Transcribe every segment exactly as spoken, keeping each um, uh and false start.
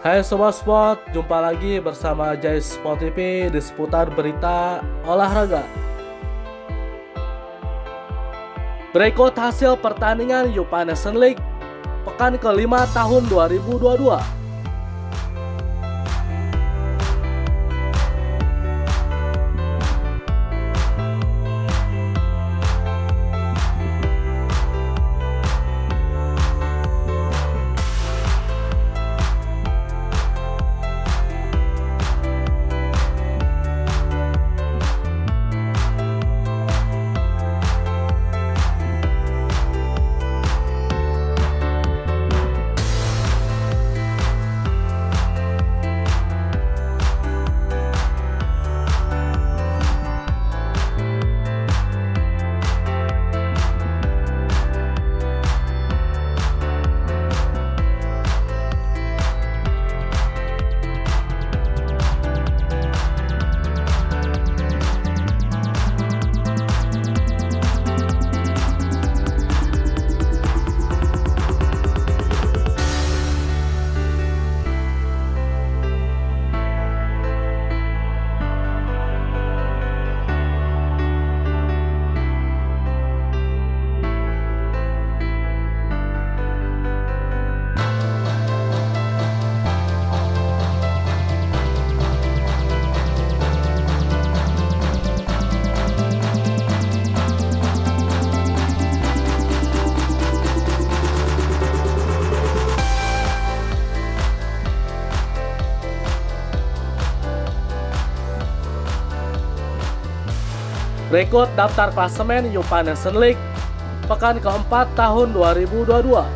Hai Sobat Sport, jumpa lagi bersama Jai Sport T V di seputar berita olahraga. Berikut hasil pertandingan UEFA Nations League pekan kelima tahun dua ribu dua puluh dua. Berikut daftar klasemen UEFA Nations League pekan keempat tahun dua ribu dua puluh dua.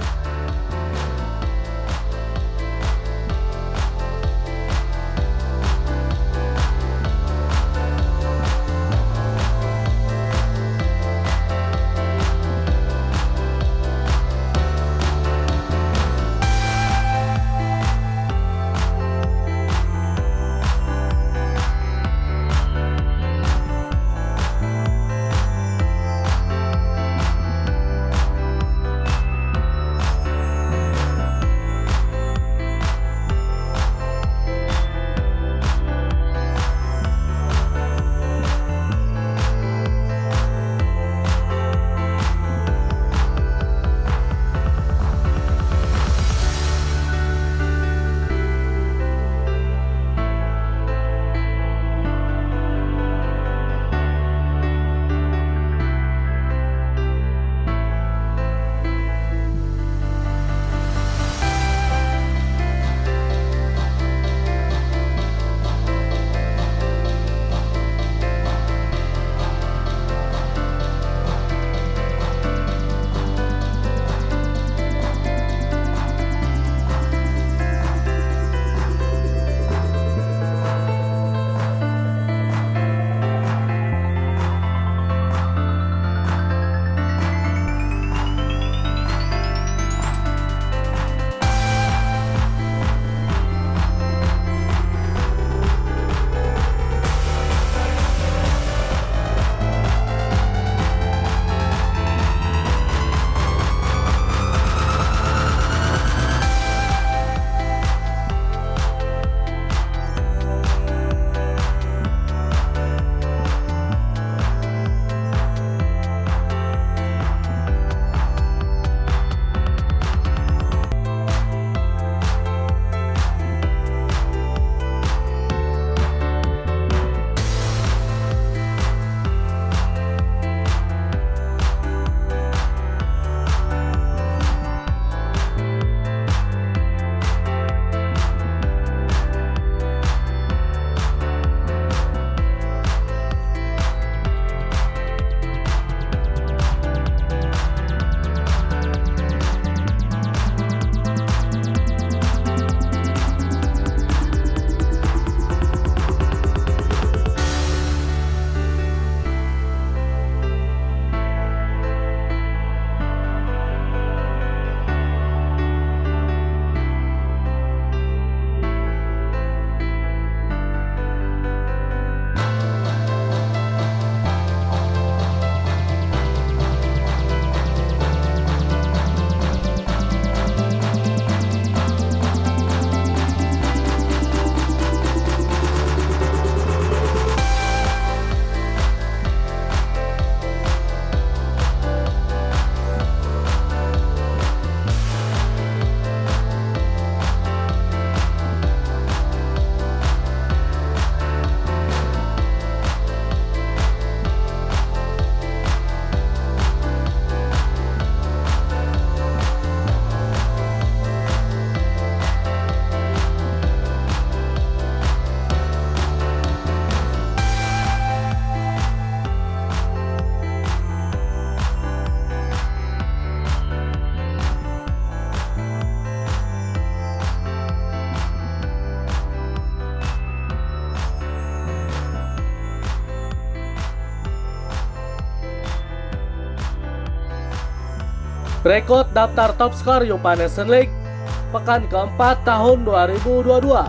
Berikut daftar top skor UEFA Nations League pekan keempat tahun dua ribu dua puluh dua.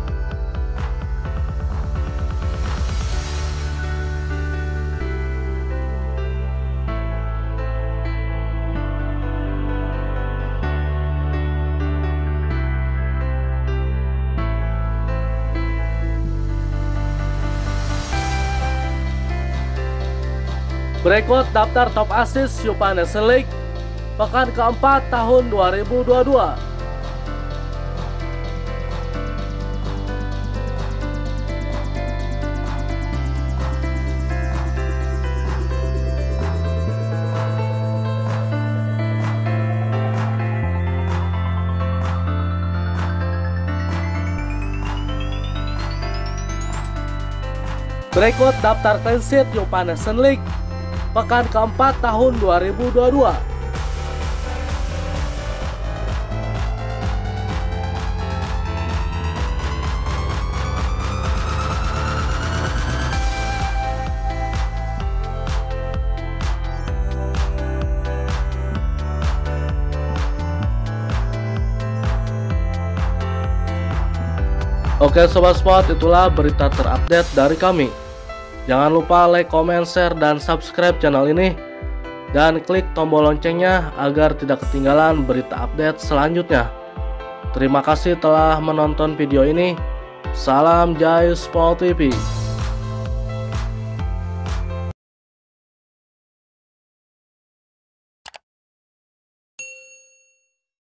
Berikut daftar top assist UEFA Nations League pekan keempat tahun dua ribu dua puluh dua. Berikut daftar clean sheet UEFA Nations League pekan keempat tahun dua ribu dua puluh dua. Oke Sobat Sport, itulah berita terupdate dari kami. Jangan lupa like, comment, share, dan subscribe channel ini. Dan klik tombol loncengnya agar tidak ketinggalan berita update selanjutnya. Terima kasih telah menonton video ini. Salam Jayus Sport T V.